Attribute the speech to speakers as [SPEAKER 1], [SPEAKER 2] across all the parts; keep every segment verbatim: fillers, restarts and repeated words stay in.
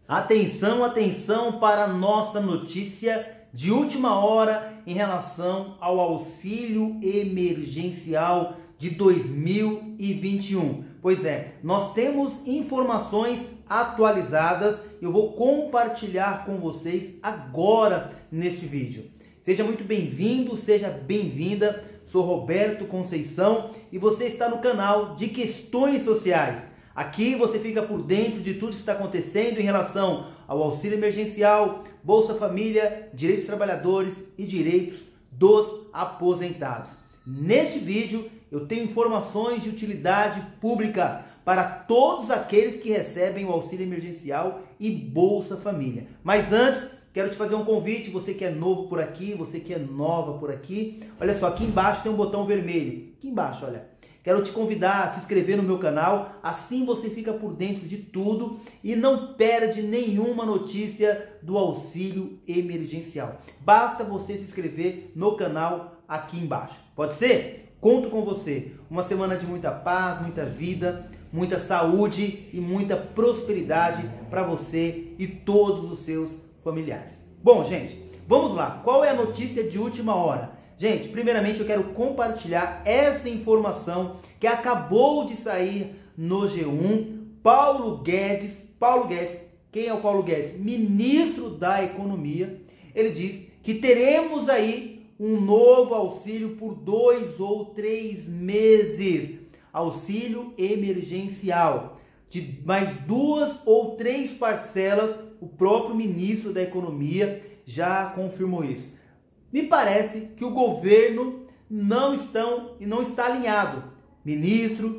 [SPEAKER 1] Atenção, atenção para a nossa notícia de última hora em relação ao auxílio emergencial de dois mil e vinte e um. Pois é, nós temos informações atualizadas e eu vou compartilhar com vocês agora neste vídeo. Seja muito bem-vindo, seja bem-vinda. Sou Roberto Conceição e você está no canal de Questões Sociais. Aqui você fica por dentro de tudo que está acontecendo em relação ao auxílio emergencial, Bolsa Família, direitos dos trabalhadores e direitos dos aposentados. Neste vídeo eu tenho informações de utilidade pública para todos aqueles que recebem o auxílio emergencial e Bolsa Família. Mas antes, quero te fazer um convite, você que é novo por aqui, você que é nova por aqui. Olha só, aqui embaixo tem um botão vermelho. Aqui embaixo, olha. Quero te convidar a se inscrever no meu canal, assim você fica por dentro de tudo e não perde nenhuma notícia do auxílio emergencial. Basta você se inscrever no canal aqui embaixo. Pode ser? Conto com você. Uma semana de muita paz, muita vida, muita saúde e muita prosperidade para você e todos os seus familiares. Bom, gente, vamos lá. Qual é a notícia de última hora? Gente, primeiramente eu quero compartilhar essa informação que acabou de sair no G um. Paulo Guedes, Paulo Guedes, quem é o Paulo Guedes? Ministro da Economia. Ele diz que teremos aí um novo auxílio por dois ou três meses. Auxílio emergencial. De mais duas ou três parcelas, o próprio ministro da Economia já confirmou isso. Me parece que o governo não, estão, não está alinhado. Ministro,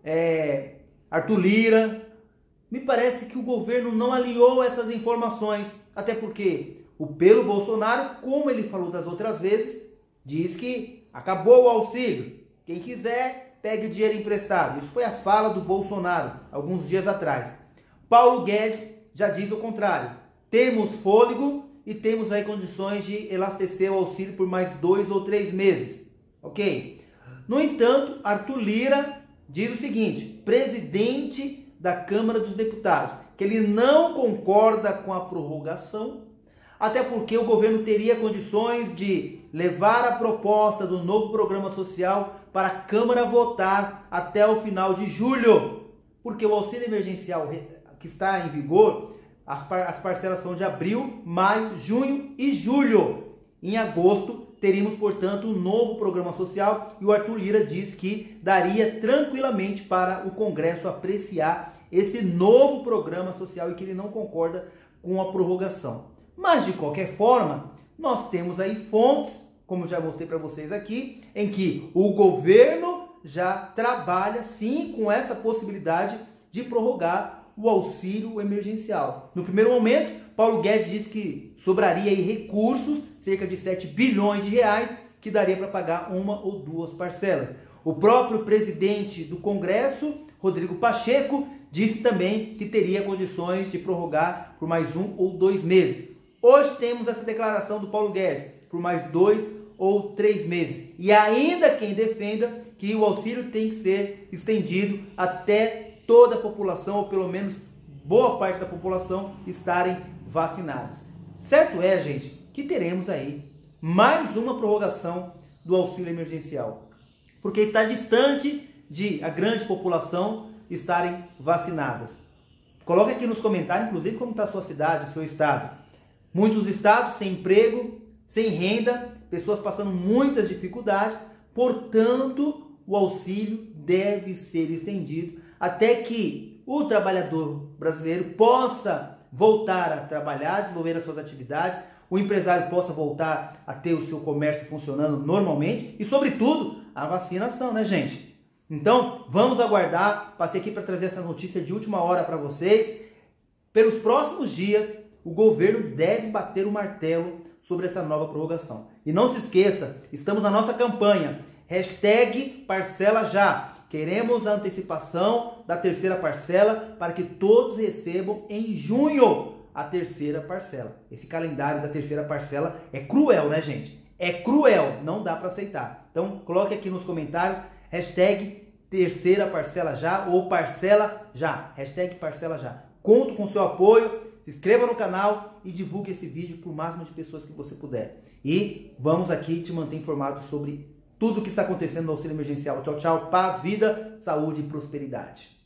[SPEAKER 1] é, Arthur Lira, me parece que o governo não alinhou essas informações. Até porque o pelo Bolsonaro, como ele falou das outras vezes, diz que acabou o auxílio. Quem quiser, pegue o dinheiro emprestado. Isso foi a fala do Bolsonaro, alguns dias atrás. Paulo Guedes já diz o contrário. Temos fôlego e temos aí condições de elastecer o auxílio por mais dois ou três meses, ok? No entanto, Arthur Lira diz o seguinte, presidente da Câmara dos Deputados, que ele não concorda com a prorrogação, até porque o governo teria condições de levar a proposta do novo programa social para a Câmara votar até o final de julho, porque o auxílio emergencial que está em vigor, as parcelas são de abril, maio, junho e julho. Em agosto, teríamos, portanto, um novo programa social e o Arthur Lira diz que daria tranquilamente para o Congresso apreciar esse novo programa social e que ele não concorda com a prorrogação. Mas, de qualquer forma, nós temos aí fontes, como já mostrei para vocês aqui, em que o governo já trabalha, sim, com essa possibilidade de prorrogar o auxílio emergencial. No primeiro momento, Paulo Guedes disse que sobraria aí recursos, cerca de sete bilhões de reais, que daria para pagar uma ou duas parcelas. O próprio presidente do Congresso, Rodrigo Pacheco, disse também que teria condições de prorrogar por mais um ou dois meses. Hoje temos essa declaração do Paulo Guedes, por mais dois ou três meses. E ainda quem defenda que o auxílio tem que ser estendido até toda a população, ou pelo menos boa parte da população, estarem vacinados. Certo é, gente, que teremos aí mais uma prorrogação do auxílio emergencial, porque está distante de a grande população estarem vacinadas. Coloque aqui nos comentários, inclusive, como está a sua cidade, seu estado. Muitos estados sem emprego, sem renda, pessoas passando muitas dificuldades, portanto, o auxílio deve ser estendido até que o trabalhador brasileiro possa voltar a trabalhar, desenvolver as suas atividades, o empresário possa voltar a ter o seu comércio funcionando normalmente e, sobretudo, a vacinação, né, gente? Então, vamos aguardar. Passei aqui para trazer essa notícia de última hora para vocês. Pelos próximos dias, o governo deve bater o martelo sobre essa nova prorrogação. E não se esqueça, estamos na nossa campanha, hashtag parcela já. Queremos a antecipação da terceira parcela para que todos recebam em junho a terceira parcela. Esse calendário da terceira parcela é cruel, né, gente? É cruel, não dá para aceitar. Então, coloque aqui nos comentários, hashtag terceira parcela já ou parcela já. Hashtag parcela já. Conto com seu apoio. Se inscreva no canal e divulgue esse vídeo para o máximo de pessoas que você puder. E vamos aqui te manter informado sobre tudo o que está acontecendo no auxílio emergencial. Tchau, tchau. Paz, vida, saúde e prosperidade.